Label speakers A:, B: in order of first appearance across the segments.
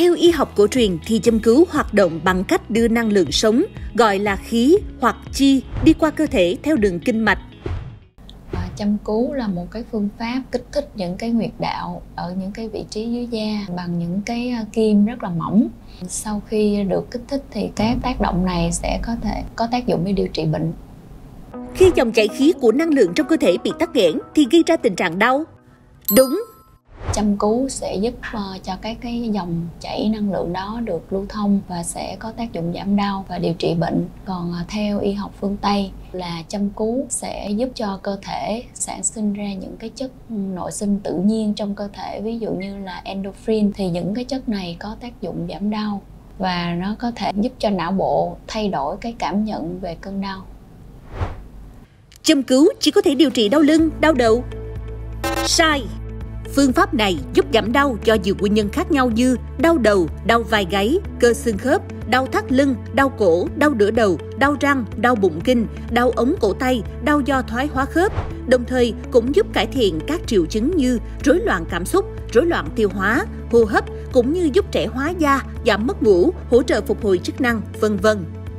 A: Theo y học cổ truyền thì châm cứu hoạt động bằng cách đưa năng lượng sống, gọi là khí hoặc chi, đi qua cơ thể theo đường kinh mạch.
B: Châm cứu là một cái phương pháp kích thích những cái huyệt đạo ở những cái vị trí dưới da bằng những cái kim rất là mỏng. Sau khi được kích thích thì các tác động này sẽ có thể có tác dụng để điều trị bệnh.
A: Khi dòng chảy khí của năng lượng trong cơ thể bị tắc nghẽn thì gây ra tình trạng đau. Đúng.
B: Châm cứu sẽ giúp cho các cái dòng chảy năng lượng đó được lưu thông và sẽ có tác dụng giảm đau và điều trị bệnh. Còn theo y học phương Tây là châm cứu sẽ giúp cho cơ thể sản sinh ra những cái chất nội sinh tự nhiên trong cơ thể, ví dụ như là endorphin, thì những cái chất này có tác dụng giảm đau và nó có thể giúp cho não bộ thay đổi cái cảm nhận về cơn đau.
A: Châm cứu chỉ có thể điều trị đau lưng, đau đầu. Sai. Phương pháp này giúp giảm đau do nhiều nguyên nhân khác nhau như đau đầu, đau vai gáy, cơ xương khớp, đau thắt lưng, đau cổ, đau đửa đầu, đau răng, đau bụng kinh, đau ống cổ tay, đau do thoái hóa khớp. Đồng thời cũng giúp cải thiện các triệu chứng như rối loạn cảm xúc, rối loạn tiêu hóa, hô hấp, cũng như giúp trẻ hóa da, giảm mất ngủ, hỗ trợ phục hồi chức năng, vân vân.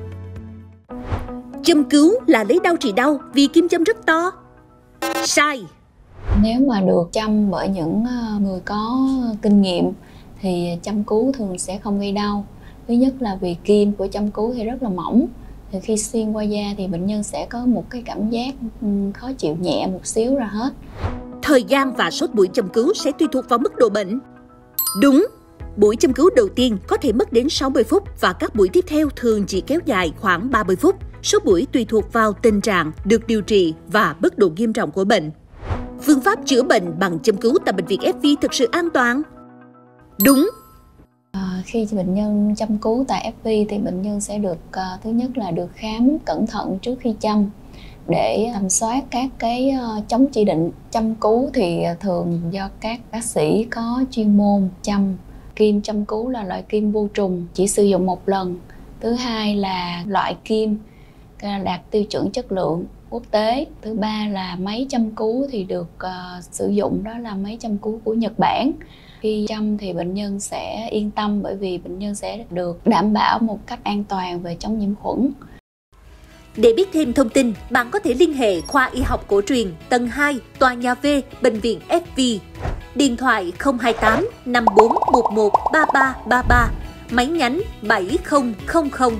A: Châm cứu là lấy đau trị đau vì kim châm rất to. Sai.
B: Nếu mà được châm bởi những người có kinh nghiệm thì châm cứu thường sẽ không gây đau. Thứ nhất là vì kim của châm cứu thì rất là mỏng. Thì khi xuyên qua da thì bệnh nhân sẽ có một cái cảm giác khó chịu nhẹ một xíu ra hết.
A: Thời gian và số buổi châm cứu sẽ tùy thuộc vào mức độ bệnh. Đúng. Buổi châm cứu đầu tiên có thể mất đến 60 phút và các buổi tiếp theo thường chỉ kéo dài khoảng 30 phút. Số buổi tùy thuộc vào tình trạng được điều trị và mức độ nghiêm trọng của bệnh. Phương pháp chữa bệnh bằng châm cứu tại bệnh viện FV thực sự an toàn. Đúng.
B: Khi bệnh nhân châm cứu tại FV thì bệnh nhân sẽ được thứ nhất là được khám cẩn thận trước khi châm để tầm soát các cái chống chỉ định. Châm cứu thì thường do các bác sĩ có chuyên môn châm. Kim châm cứu là loại kim vô trùng, chỉ sử dụng một lần. Thứ hai là loại kim đạt tiêu chuẩn chất lượng quốc tế. Thứ ba là máy châm cứu thì được sử dụng đó là máy châm cứu của Nhật Bản. Khi châm thì bệnh nhân sẽ yên tâm bởi vì bệnh nhân sẽ được đảm bảo một cách an toàn về chống nhiễm khuẩn.
A: Để biết thêm thông tin, bạn có thể liên hệ khoa y học cổ truyền tầng 2, tòa nhà V, bệnh viện FV. Điện thoại 028 5411 3333, máy nhánh 7000.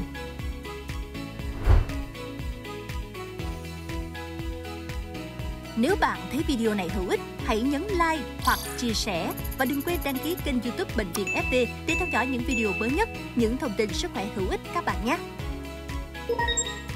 A: Nếu bạn thấy video này hữu ích, hãy nhấn like hoặc chia sẻ và đừng quên đăng ký kênh YouTube Bệnh viện FV để theo dõi những video mới nhất, những thông tin sức khỏe hữu ích các bạn nhé.